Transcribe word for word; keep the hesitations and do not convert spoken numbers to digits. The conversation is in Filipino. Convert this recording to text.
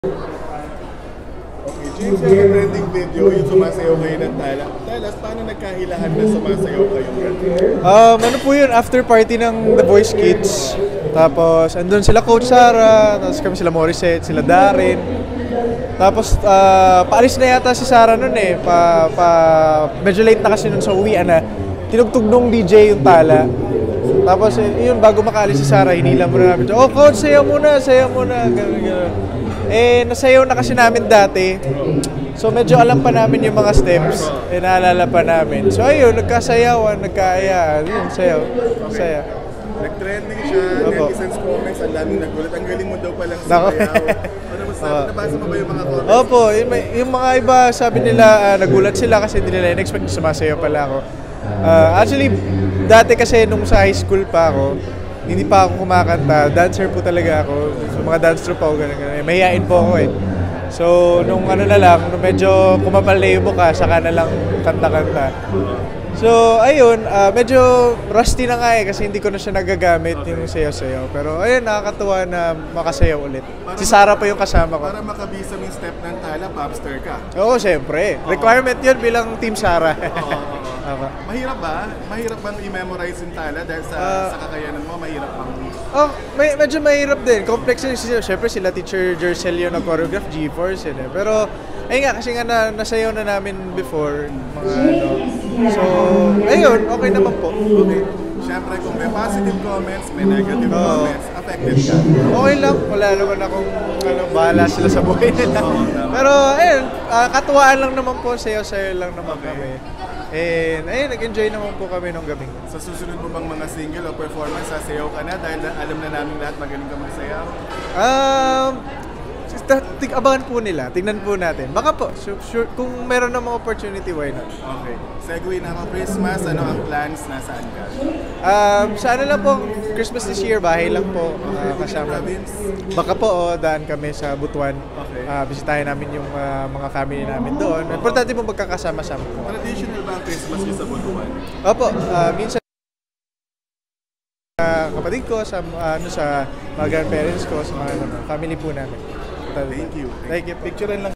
Okay, James, yung trending video, yung sumasayaw kayo ng tala. Talas, paano nagkahilahan na sumasayaw kayo? Um, ano po yun, after party ng The Voice Kids. Tapos, andun sila Coach Sarah, tapos kami sila Morissette, sila Darren. Tapos, uh, paalis na yata si Sarah nun eh. Pa, pa, medyo late na kasi nun sa uwian na. Tinugtog nung D J yung tala. Tapos, yun, bago makaalis si Sarah, hinila muna namin. Oh, Coach, sayaw muna, sayaw muna. Ganun, ganun. Eh, nasayaw na kasi namin dati. So, medyo alam pa namin yung mga steps. Eh, naalala pa namin. So, ayun, nagkasayawan, nagkaayaan. Yun, sayaw. Saya. Nag-trending siya, netizens comments, ang daming nagulat. Ang galing mo daw palang sumayaw. Ano mo sabi? Nabasa mo ba yung mga comments? Opo, yung, yung mga iba, sabi nila, uh, nagulat sila kasi hindi nila in-expect na sumasayaw pala ako. Uh, actually, dati kasi nung sa high school pa ako, hindi pa ako kumakanta, dancer po talaga ako. So, mga dance troupe ako, ganun, ganun. Mahihain po ako eh. So, nung ano na lang, nung medyo kumapal na yung mukha, saka na lang kanta-kanta. So, ayun, uh, medyo rusty na nga eh, kasi hindi ko na siya nagagamit yung sayaw-sayaw. Pero ayun, nakakatuwa na makasayaw ulit. Para si Sarah pa yung kasama ko. Para makabisa yung step ng tala, popstar ka. Oo, siyempre. Requirement yun bilang Team Sarah. Oo, oo. Mahirap ba? Mahirap ba i-memorize yung tala dahil sa, uh, sa kakayanan mo? Mahirap ba? Oh, may, medyo mahirap din. Complex yun. Siyempre sila Teacher Jercel yung nag-choreograph, G-Force yun eh. Pero, ayun nga, kasi nga na, nasayaw na namin before, mga ano. So, ayun, okay naman po. Okay. Siyempre, kung may positive comments, may negative uh, comments, affected ka. Okay lang. Wala naman akong ano, bahala sila sa buhay nila. Pero, ayun, uh, katuwaan lang naman po. Sayaw-sayaw lang naman okay. kami. And ayun, nag-enjoy naman po kami nung gabi. Sa susunod mo bang mga single o performance, sasayaw ka na dahil alam na namin lahat magaling ka magsayaw? Um, abangan po nila, tingnan po natin. Baka po, sure, sure, kung meron namang opportunity, why not? Okay. Segue na ako Christmas, ano ang plans, nasaan ka? Um, sa ano lang po, Christmas this year, bahay lang po. Uh, kasama. Baka po, oh, daan kami sa Butuan. Okay. Uh, bisitahin namin yung uh, mga family namin doon. Importante po magkakasama-sama po. Traditional ba ang Christmas niyo sa Butuan? Opo, uh, minsan uh, kapatid ko, sa, uh, ano, sa mga grandparents ko, sa mga ano, family po namin. Thank you. Thank you. Picture lang.